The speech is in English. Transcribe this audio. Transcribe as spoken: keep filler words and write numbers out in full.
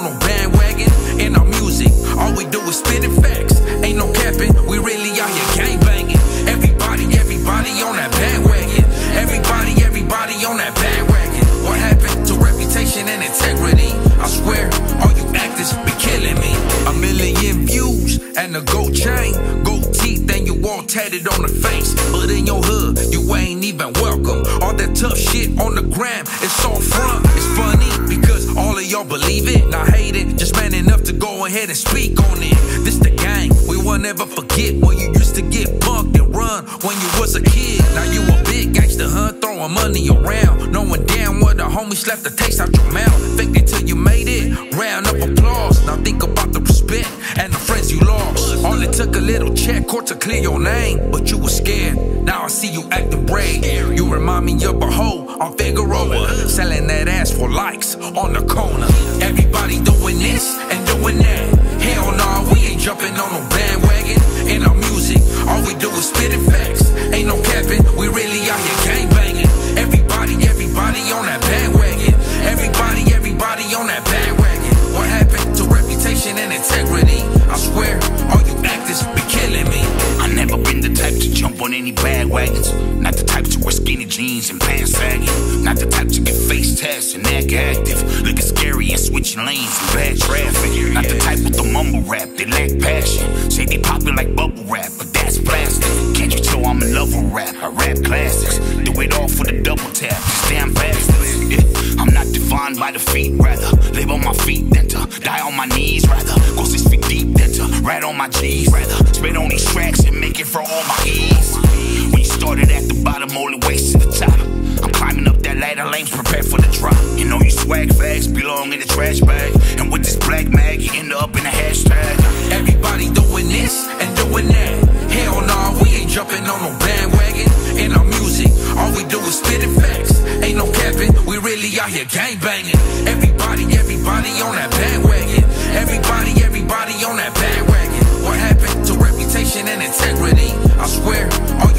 on no bandwagon. In our music, all we do is spitting facts. Ain't no capping, we really out here gang banging. Everybody, everybody on that bandwagon. Everybody, everybody on that bandwagon. What happened to reputation and integrity? I swear, all you actors be killing me. A million views and a gold chain, gold teeth, and you all tatted on the face. But in your hood, you ain't even welcome. All that tough shit on the gram, it's all front. It's funny because all of y'all believe it, and I hate it. Just man enough to go ahead and speak on it. This the gang, we won't ever forget when you used to get punked and run when you was a kid. Now you a big gangster, huh? Throwing money around, knowing damn well the homie slapped the taste out your mouth. Fake it till you made it, round of applause. Now think about the respect and the friends you lost. All it took a little check court to clear your name, but you were scared. Now I see you acting brave. You remind me of a hoe on Figueroa, selling that ass for likes on the corner. Everybody doing this and doing that. Hell nah, we ain't jumping on no bandwagon. In our music, all we do is spitting facts. Ain't no capping, we really out here gang banging. Everybody, everybody on that bandwagon. Everybody, everybody on that bandwagon. What happened to reputation and integrity? I swear, all you actors be killing me. I never been the type to jump on any bandwagons. Not the type to wear skinny jeans and pants sagging. Not the type to get face tests and act active. Looking scary and switching lanes in bad traffic. Not the type with the mumble rap, they lack passion. Say they poppin' like bubble wrap, but that's plastic. Can't you tell I'm in love with rap? I rap classics. Do it all for the double tap, these damn bastards. Yeah. I'm not defined by defeat, rather live on my feet than to die on my knees, rather go six feet deep than to ride on my G's, rather spit on these tracks and make it for all my ease. When you started at the bottom, only ways to the top. I'm climbing up that ladder, lanes prepared for the drop. You know you swag fags belong in the trash bag, and with this black mag, you end up in a hashtag. Everybody doing this and doing that. Hell nah, we ain't jumping on no bandwagon. In our music, all we do is spitting facts. Ain't no capping, we really out here gang banging. Everybody, everybody on that bandwagon. Everybody, everybody on that bandwagon. What happened to reputation and integrity? I swear, all